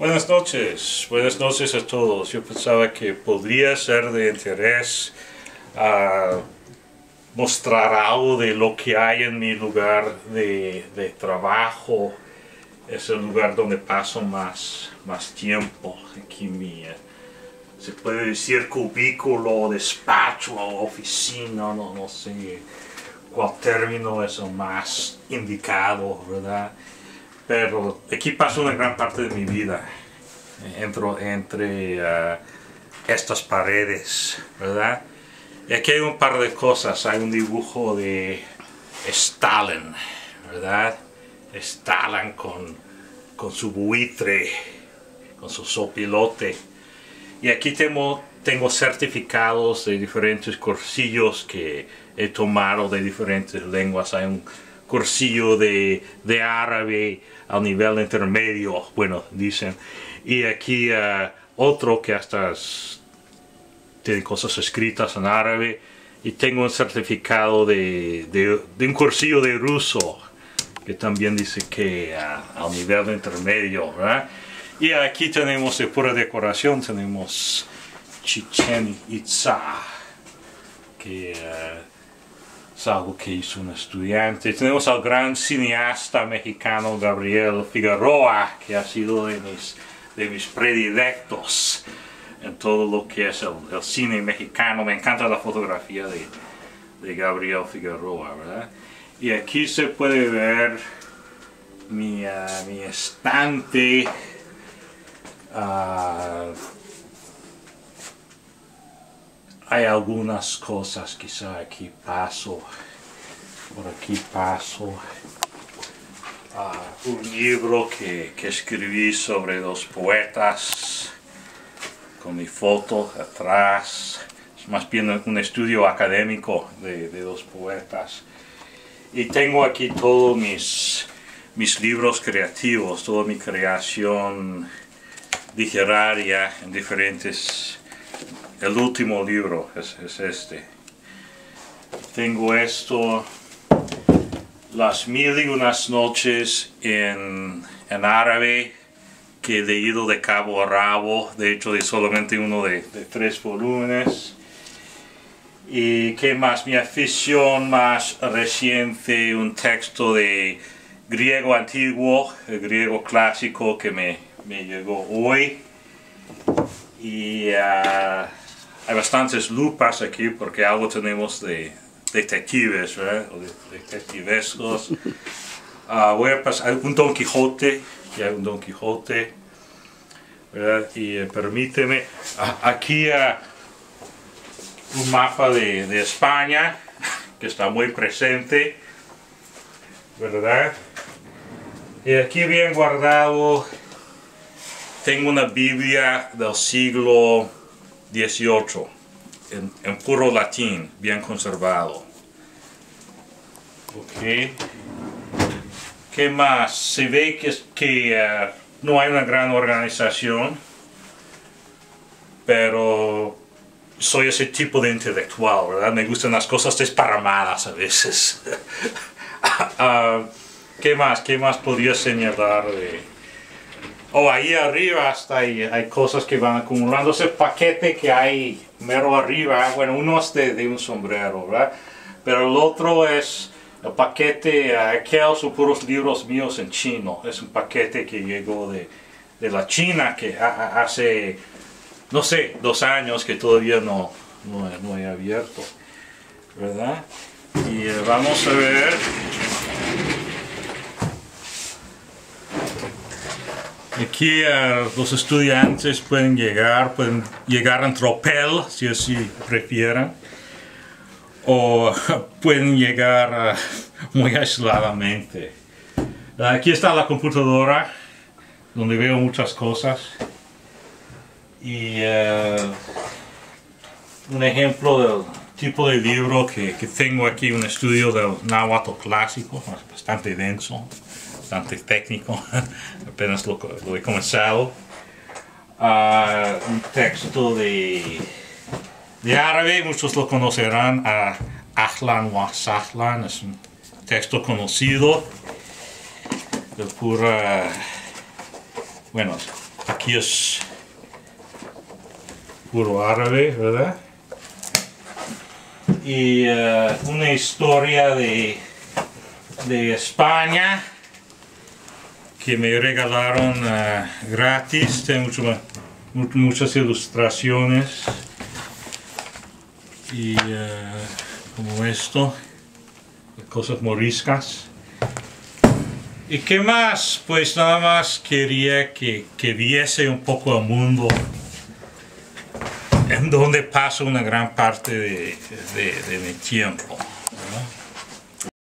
Buenas noches a todos. Yo pensaba que podría ser de interés mostrar algo de lo que hay en mi lugar de trabajo. Es el lugar donde paso más tiempo. Aquí se puede decir cubículo, despacho, oficina, no sé cuál término es el más indicado, ¿verdad? Pero aquí paso una gran parte de mi vida entre estas paredes, ¿verdad? Y aquí hay un par de cosas. Hay un dibujo de Stalin, ¿verdad? Stalin con su buitre, con su sopilote. Y aquí tengo certificados de diferentes cursillos que he tomado de diferentes lenguas. Hay un cursillo de árabe al nivel intermedio, bueno, dicen. Y aquí otro que hasta tiene cosas escritas en árabe. Y tengo un certificado de un cursillo de ruso, que también dice que al nivel intermedio, ¿verdad? Y aquí tenemos de pura decoración, tenemos Chichén Itzá, que es algo que hizo un estudiante. Tenemos al gran cineasta mexicano Gabriel Figueroa, que ha sido de mis predilectos en todo lo que es el cine mexicano. Me encanta la fotografía de Gabriel Figueroa, ¿verdad? Y aquí se puede ver mi estante. Hay algunas cosas, quizá aquí paso, por aquí paso. Un libro que escribí sobre dos poetas, con mi foto atrás. Es más bien un estudio académico de dos poetas. Y tengo aquí todos mis libros creativos, toda mi creación literaria en diferentes. El último libro es este. Tengo esto, Las Mil y Unas Noches en árabe, que he leído de cabo a rabo. De hecho, de solamente uno de 3 volúmenes. Y qué más, mi afición más reciente, un texto de griego antiguo, el griego clásico que me llegó hoy. Y hay bastantes lupas aquí porque algo tenemos de detectives, ¿verdad? O de detectivescos. Voy a pasar un Don Quijote, ya hay un Don Quijote, ¿verdad? Y permíteme, aquí un mapa de España que está muy presente, ¿verdad? Y aquí bien guardado tengo una Biblia del siglo XVIII en puro latín, bien conservado. Ok. ¿Qué más? Se ve que no hay una gran organización, pero soy ese tipo de intelectual, ¿verdad? Me gustan las cosas desparramadas a veces. ¿Qué más? ¿Qué más podría señalar ahí arriba hasta hay cosas que van acumulando. Ese paquete que hay mero arriba, bueno, uno es de un sombrero, ¿verdad? Pero el otro es el paquete, aquel son puros libros míos en chino. Es un paquete que llegó de la China, que hace, no sé, 2 años que todavía no he abierto, ¿verdad? Y vamos a ver. Aquí los estudiantes pueden llegar en tropel, si así prefieren, o pueden llegar muy aisladamente. Aquí está la computadora, donde veo muchas cosas. Y un ejemplo del tipo de libro que tengo aquí, un estudio del náhuatl clásico, bastante denso, bastante técnico, apenas lo he comenzado. Un texto de árabe, muchos lo conocerán, Ahlan wa Sahlan, es un texto conocido de pura, bueno, Aquí es puro árabe, ¿verdad? Y una historia de España que me regalaron gratis. Tiene muchas ilustraciones y como esto, cosas moriscas. ¿Y qué más? Pues nada más quería que viese un poco el mundo en donde paso una gran parte de mi tiempo.